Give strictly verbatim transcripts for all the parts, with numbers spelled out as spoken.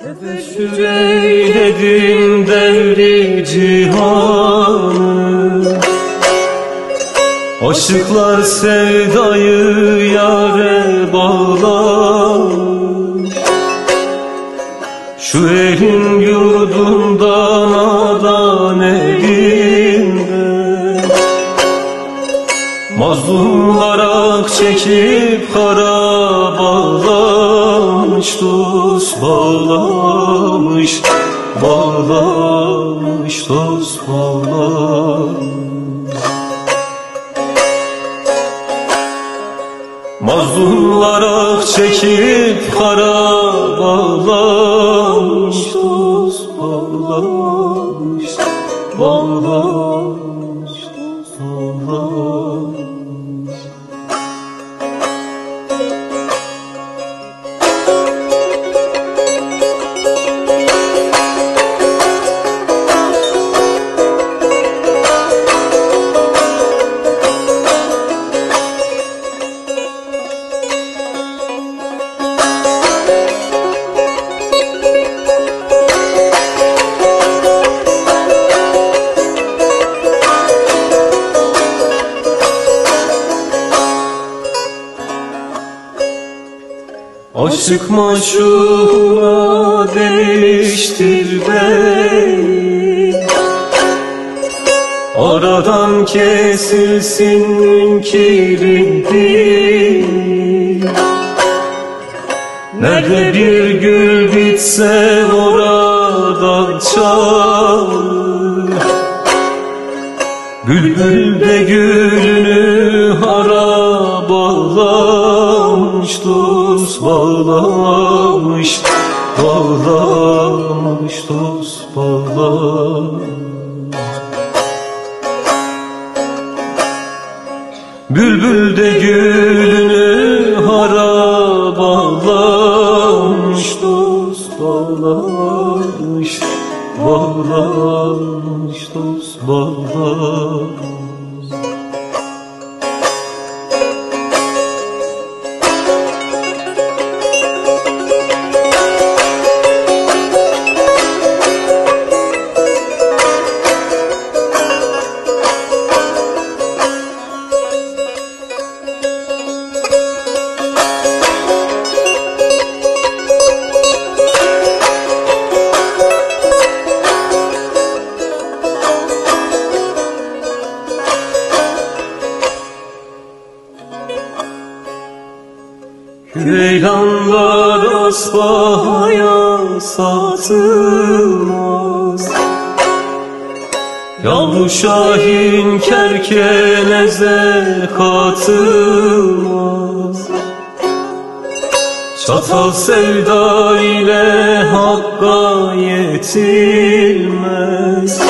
Tebeşür eyledim devri cihanı, aşıklar sevdayı yâre bağlar. Şu elin yurdundan adan elinde, mazlumlar ak çekip kara bağlamış, dost bağlamış, bağlamış, dost bağlamış. Mazlumlar ak çekip kara bağlamış, dost bağlamış, bağlamış, dost bağlamış. Aşık maşuğuna demiştir bey, aradan kesilsin münkirin dil. Nerede bir gül bitse oradan çalır, bülbül de gülünü hara bağlamış, dost bağlamış, bağlamış, dost bağlamış. Bülbül de gülünü hara bağlamış, dost bağlamış, bağlamış, dost bağlamış. Ceylanlar asbahaya satılmaz, yavru şahin kerkeneze katılmaz. Çatal sevda ile hakka yetilmez,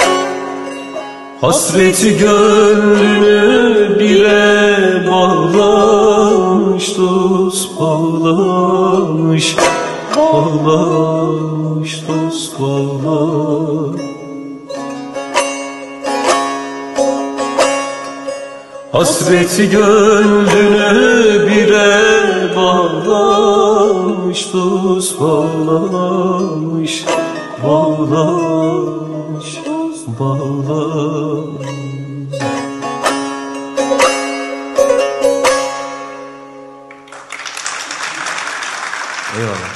hasreti gönlünü bire bağlamış, dost bağlamış, bağlamış, dost bağlamış. Hasreti gönlünü bire bağlamış, dost bağlamış, bağlamış, dost bağlamış. Eyvallah.